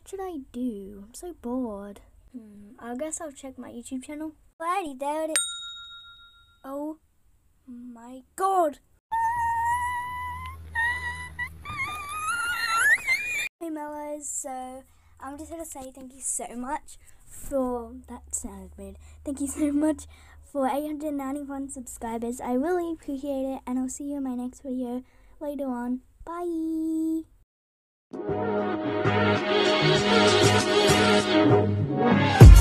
What should I do? I'm so bored. I guess I'll check my YouTube channel. Alrighty, there it is. Oh my god! Hey Mellows, so I'm just gonna say thank you so much for, that sounded weird, thank you so much for 891 subscribers. I really appreciate it, and I'll see you in my next video later on. Bye!